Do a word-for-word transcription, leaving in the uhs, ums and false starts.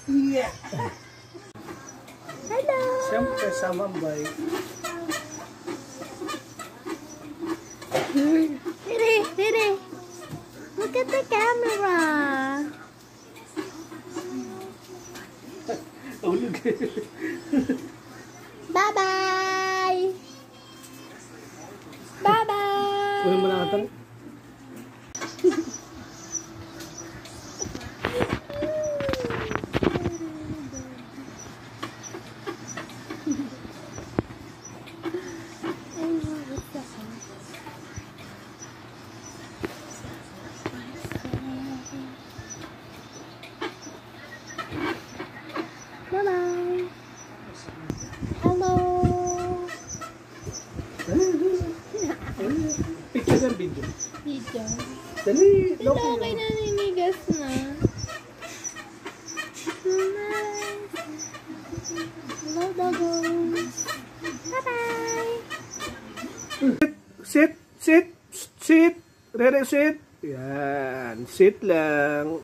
Yeah. Hello. Siyempre, samambay. Dede, Dede. Look at the camera. Bye-bye. Bye-bye. Uy, mo na katang. Bye-bye. Hello. Picture ng video. Video. Dali. Ito okay na ninigas na. Hello, doggos. Bye-bye. Sit, sit, sit. Rere, sit. Yan. Sit lang.